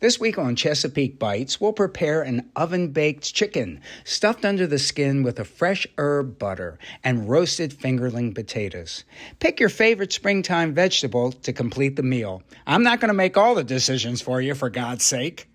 This week on Chesapeake Bites, we'll prepare an oven-baked chicken stuffed under the skin with a fresh herb butter and roasted fingerling potatoes. Pick your favorite springtime vegetable to complete the meal. I'm not going to make all the decisions for you, for God's sake.